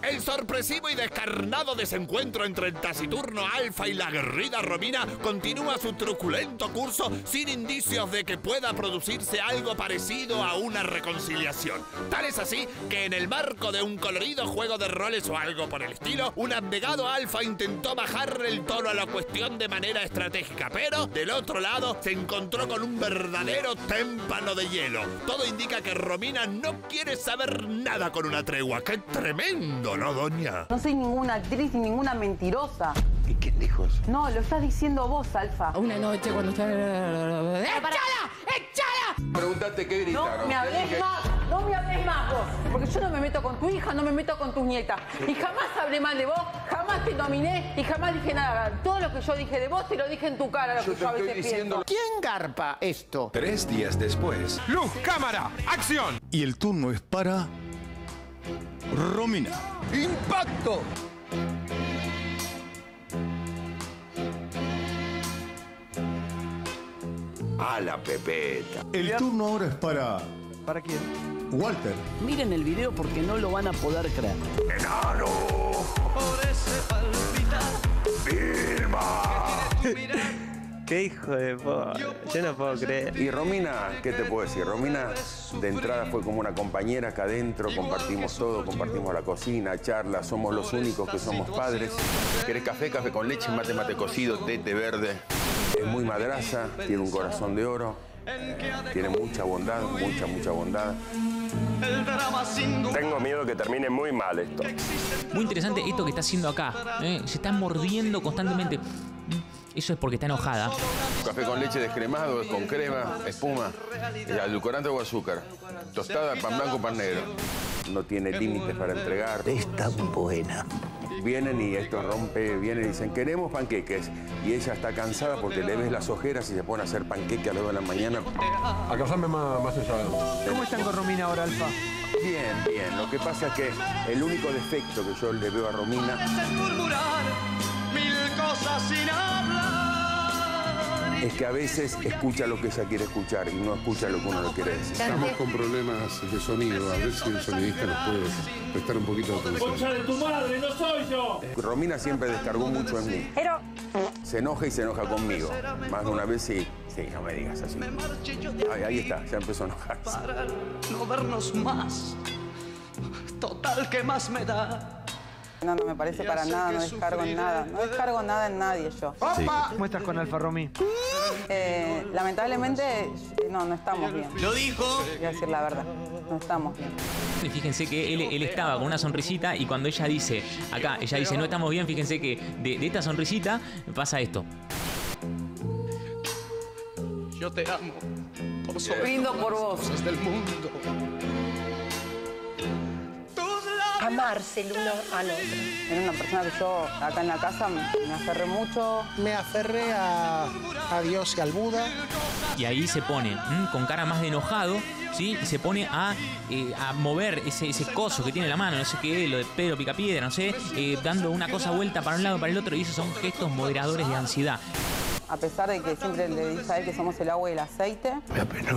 El sorpresivo y descarnado desencuentro entre el taciturno Alfa y la aguerrida Romina continúa su truculento curso sin indicios de que pueda producirse algo parecido a una reconciliación. Tal es así que en el marco de un colorido juego de roles o algo por el estilo, un abnegado Alfa intentó bajarle el tono a la cuestión de manera estratégica, pero del otro lado se encontró con un verdadero témpano de hielo. Todo indica que Romina no quiere saber nada con una tregua. ¡Qué tremendo, ¿no, doña? No soy ninguna actriz ni ninguna mentirosa. ¿Y quién dijo eso? No, lo estás diciendo vos, Alfa. Una noche cuando está... ¡Échala! ¡Échala! Preguntaste qué gritaron. No me hables más, no me hables más vos. Porque yo no me meto con tu hija, no me meto con tus nietas. Y jamás hablé mal de vos, jamás te nominé y jamás dije nada. Todo lo que yo dije de vos te lo dije en tu cara, lo que yo a veces pienso. ¿Quién garpa esto? 3 días después. ¡Luz, cámara, acción! Y el turno es para Romina. ¡Impacto! A la pepeta. El turno ahora es para... ¿Para quién? Walter. Miren el video porque no lo van a poder creer. ¡Enano! Por ese palpitar. ¡Vilma! ¡Qué hijo de po! Yo no puedo creer. Y Romina, ¿qué te puedo decir? Romina de entrada fue como una compañera acá adentro, compartimos todo, compartimos la cocina, charlas, somos los únicos que somos padres. ¿Querés café? Café con leche, mate, mate cocido, té verde. Es muy madraza, tiene un corazón de oro, tiene mucha bondad, mucha bondad. Tengo miedo que termine muy mal esto. Muy interesante esto que está haciendo acá. Se está mordiendo constantemente. Eso es porque está enojada. Café con leche descremado, es con crema, espuma, edulcorante o azúcar. Tostada, pan blanco, pan negro. No tiene límites para entregar. Es tan buena. Vienen y esto rompe, vienen y dicen, queremos panqueques. Y ella está cansada porque le ves las ojeras y se pone a hacer panqueque a las 2 de la mañana. A casarme más allá. ¿Cómo están con Romina ahora, Alfa? Bien, bien. Lo que pasa es que el único defecto que yo le veo a Romina... Mil cosas sin hablar. Es que a veces escucha lo que ella quiere escuchar y no escucha lo que uno le quiere decir. Estamos con problemas de sonido. A ver si el sonidista nos puede prestar un poquito de atención. ¡Concha de tu madre, no soy yo! Romina siempre descargó mucho en mí. Pero Se enoja y se enoja conmigo. Más de una vez sí. Sí, no me digas así. Ahí está, ya empezó a enojarse. Para no vernos más. Total, ¿qué más me da? no me parece para nada, no descargo en nada. No descargo nada en nadie yo. ¡Opa! ¿Cómo estás con Alfa, Romy? Lamentablemente, no estamos bien. Lo dijo. Voy a decir la verdad, no estamos bien. Y fíjense que él estaba con una sonrisita y cuando ella dice, acá, ella dice, no estamos bien, fíjense que de esta sonrisita pasa esto. Yo te amo. Por sobre Brindo por vos. cosas del mundo. Amarse el uno al otro. Era una persona que yo acá en la casa me aferré mucho. Me aferré a Dios y al Buda. Y ahí se pone con cara más de enojado, ¿sí? Y se pone a mover ese coso que tiene en la mano, no sé qué, lo de Pedro Picapiedra, no sé, dando una cosa vuelta para un lado para el otro, y esos son gestos moderadores de ansiedad. A pesar de que siempre le dije a él que somos el agua y el aceite. Me apenó.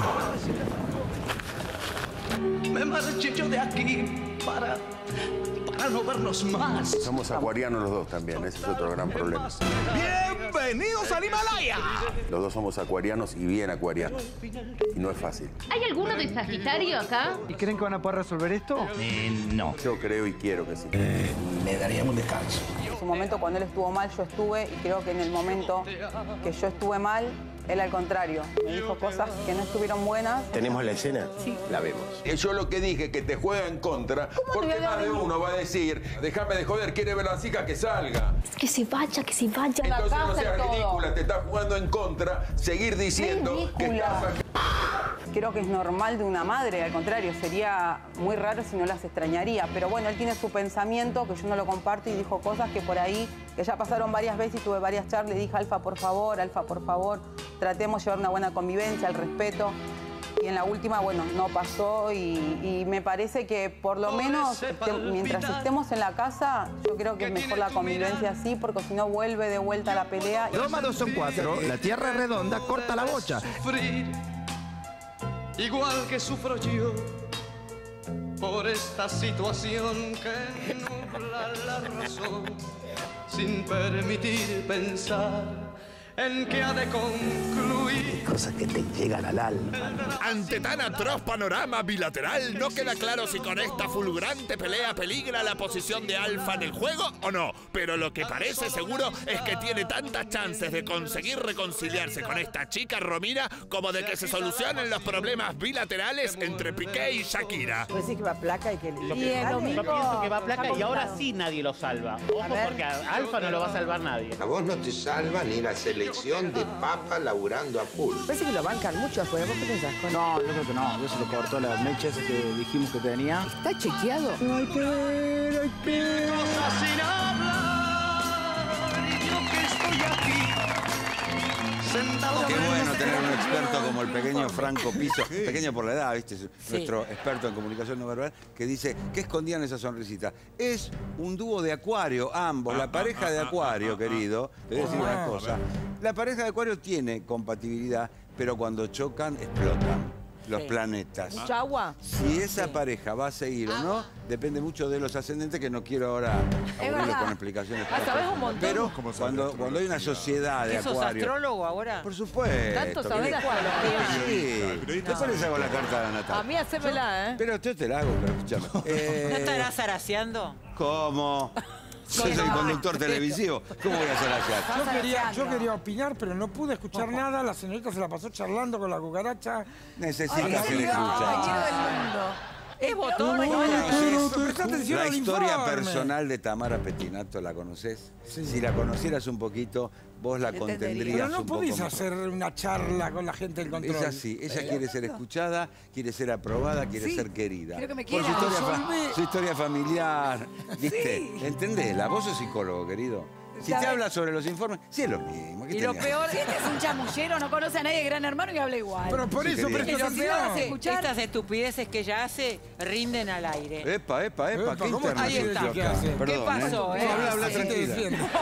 Me marché yo de aquí para no vernos más. Somos acuarianos los dos también, ese es otro gran problema. ¡Bienvenidos al Himalaya! Los dos somos acuarianos y bien acuarianos. Y no es fácil. ¿Hay alguno de Sagitario acá? ¿Y creen que van a poder resolver esto? No. Yo creo y quiero que sí. Me daríamos un descanso. En su momento, cuando él estuvo mal, yo estuve, y creo que en el momento que yo estuve mal, él al contrario, me dijo cosas que no estuvieron buenas. ¿Tenemos la escena? Sí. La vemos. Yo lo que dije, que te juega en contra, porque más de uno va a decir, déjame de joder, quiere ver a la chica, que salga. Que se vaya, Entonces no seas ridícula, te estás jugando en contra, seguir diciendo que estás... Creo que es normal de una madre, al contrario, sería muy raro si no las extrañaría. Pero bueno, él tiene su pensamiento, que yo no lo comparto, y dijo cosas que por ahí, que ya pasaron varias veces y tuve varias charlas, le dije, Alfa, por favor, tratemos de llevar una buena convivencia, el respeto. Y en la última, bueno, no pasó y me parece que por lo menos mientras estemos en la casa, yo creo que es mejor la convivencia así, porque si no vuelve de vuelta a la pelea. 2 más 2 son 4, la tierra es redonda, corta la bocha. Igual que sufro yo por esta situación que nubla la razón, sin permitir pensar en que ha de concluir. Cosas que te llegan al alma. Ante tan atroz panorama bilateral, no queda claro si con esta fulgurante pelea peligra la posición de Alfa en el juego o no. Pero lo que parece seguro es que tiene tantas chances de conseguir reconciliarse con esta chica Romina como de que se solucionen los problemas bilaterales entre Piqué y Shakira. Pues sí que va a placa y que Yo pienso que va a placa y ahora sí nadie lo salva. Ojo, porque a Alfa no lo va a salvar nadie. A vos no te salva ni la selección de papa laburando a full. Parece que lo bancan mucho afuera. ¿Vos qué pensás? No, yo creo que no. Yo se le cortó las mechas que dijimos que tenía. ¿Está chequeado? Hay que ver cosas sin hablar. Y yo que estoy aquí, sentado. Qué bueno tener un experto como el pequeño Franco Piso, pequeño por la edad, ¿viste? Nuestro experto en comunicación no verbal, que dice, ¿qué escondían esa sonrisita? Es un dúo de Acuario, ambos, la pareja de Acuario, querido. Te voy a decir una cosa. La pareja de Acuario tiene compatibilidad, pero cuando chocan, explotan los planetas. ¿Mucha agua? Si esa pareja va a seguir o no, depende mucho de los ascendentes, que no quiero ahora aburrirlos con explicaciones. ¿Sabés un montón? Pero cuando hay una sociedad de Acuario... ¿Sos astrólogo ahora? Por supuesto. ¿Tanto sabés de Acuario? Sí. Después les hago la carta de Natal. A mí hacémela, ¿eh? Pero yo te la hago, pero escúchame. ¿No estarás zaraseando? ¿Cómo? Soy el conductor televisivo. ¿Cómo voy a hacer allá? Yo quería opinar, pero no pude escuchar nada. La señorita se la pasó charlando con la cucaracha. Necesita ser escuchada. Es botón. Presta atención La al historia informe. personal de Tamara Pettinato, ¿la conoces? Si la conocieras un poquito, vos la contendrías Pero no un poco podés mejor. hacer una charla con la gente del control. Es así, ella quiere ser escuchada, quiere ser aprobada, quiere ser querida. Quiero que me Por quiera. su historia familiar, ¿viste? ¿Entendés? Vos sos psicólogo, querido. Si te habla sobre los informes, sí es lo mismo. Y lo peor, si este es un chamullero, no conoce a nadie de Gran Hermano y habla igual. Pero por eso, querida. presta Y lo peor es atención. escuchar. Estas estupideces que ella hace rinden al aire. Epa, qué ¿cómo internet. ahí está. ¿Qué hace? Perdón, ¿Qué pasó, Habla Sí, tranquila.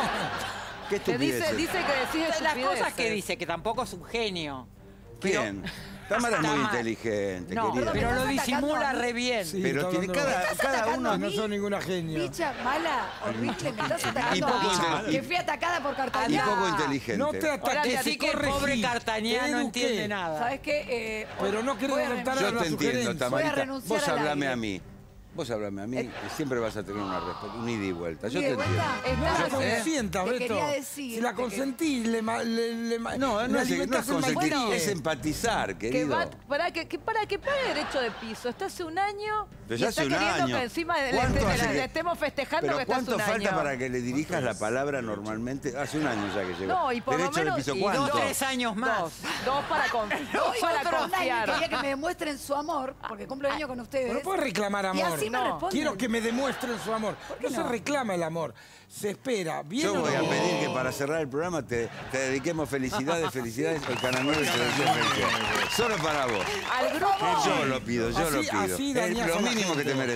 ¿Qué Te estupidez? dice que decís Las cosas que dice, que tampoco es un genio. ¿Quién? Tamara es muy inteligente, No, querida. pero lo ¿Me estás atacando disimula a mí? re bien. Sí, Pero está tiene hablando- cada uno... No son ninguna genia. Bicha mala, horrible, me estás Y atacando poco a mí. inteligente. Que fui atacada por Y Cartañá. poco inteligente. No te ataques, Decí que el pobre Cartañá no entiende nada. ¿Sabes qué? Pero no quiero voy a adelantar Yo a la te entiendo, sugerencia. Voy a Tamarita. renunciar Vos al hablame aire. a mí. Vos hablame a mí, que siempre vas a tener un ida y vuelta. Yo ¿Ida te y vuelta? entiendo. No Yo te consientas, te Beto. quería decir Si la que- consentís, le No es alimentás el consentir, maltrato. es empatizar, Que querido. va, para que pague derecho de piso. Está hace un año Pero y ya está hace un queriendo año. que encima le ¿Cuánto hace que- estemos festejando Pero que está hace ¿cuánto un falta año. para que le dirijas la palabra normalmente? Hace un año ya que llegó. No, y por lo ¿Derecho menos... de piso y cuánto? 3 años más. Dos para, dos para Otro año confiar. quería que me demuestren su amor, porque cumplo el año con ustedes. Pero no puedes reclamar Y amor. así me responden. Quiero que me demuestren su amor. qué No se no? reclama el amor. Se espera. Bien Yo o voy a no. pedir que para cerrar el programa te dediquemos felicidades, el Canal 9 Televisión Felicidad. Solo para vos. Al grupo... Yo lo pido, yo lo Así- pido. así Es dañás lo a la mínimo que gente. te mereces.